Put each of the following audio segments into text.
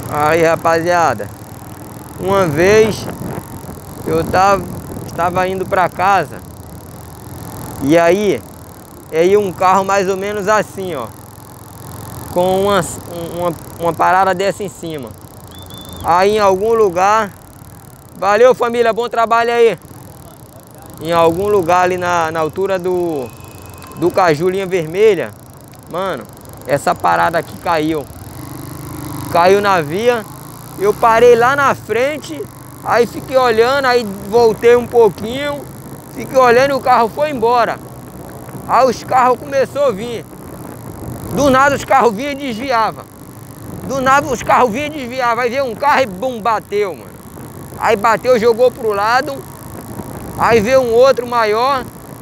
Aí, rapaziada, uma vez eu estava indo para casa e aí um carro mais ou menos assim, ó, com uma parada dessa em cima. Aí em algum lugar, valeu família, bom trabalho aí. Em algum lugar ali na altura do Caju, linha vermelha, mano, essa parada aqui caiu na via. Eu parei lá na frente, aí fiquei olhando, aí voltei um pouquinho, fiquei olhando e o carro foi embora. Aí os carros começaram a vir. Do nada os carros vinham e desviavam. Do nada os carros vinham e desviavam. Aí veio um carro e bum, bateu, mano. Aí bateu, jogou pro lado. Aí veio um outro maior,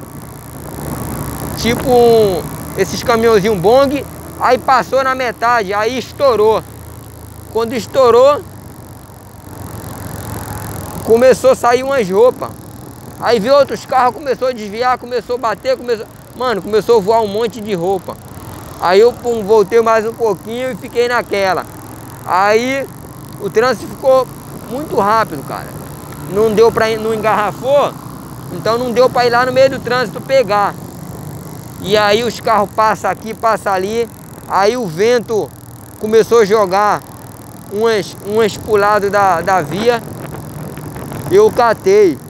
tipo esses caminhãozinhos bong. Aí passou na metade, aí estourou. Quando estourou, começou a sair umas roupas. Aí veio outros carros, começou a desviar, começou a bater, mano, começou a voar um monte de roupa. Aí eu voltei mais um pouquinho e fiquei naquela. Aí o trânsito ficou muito rápido, cara. Não deu pra ir, não engarrafou, então não deu pra ir lá no meio do trânsito pegar. E aí os carros passam aqui, passam ali. Aí o vento começou a jogar umas pro lado da via. Eu catei.